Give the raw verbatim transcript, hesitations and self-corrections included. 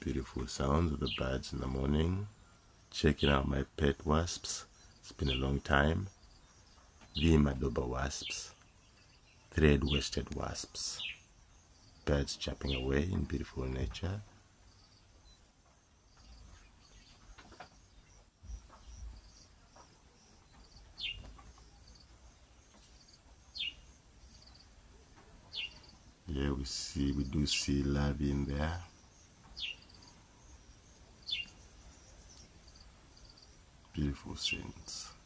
Beautiful sounds of the birds in the morning. Checking out my pet wasps. It's been a long time. The dauber wasps. Thread-waisted wasps. Birds chirping away in beautiful nature. Here we see, we do see larvae in there. Beautiful scenes.